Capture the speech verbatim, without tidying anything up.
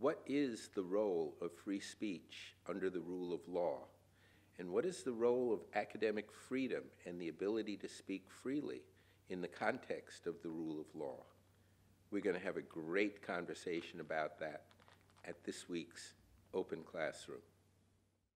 What is the role of free speech under the rule of law? And what is the role of academic freedom and the ability to speak freely in the context of the rule of law? We're going to have a great conversation about that at this week's Open Classroom.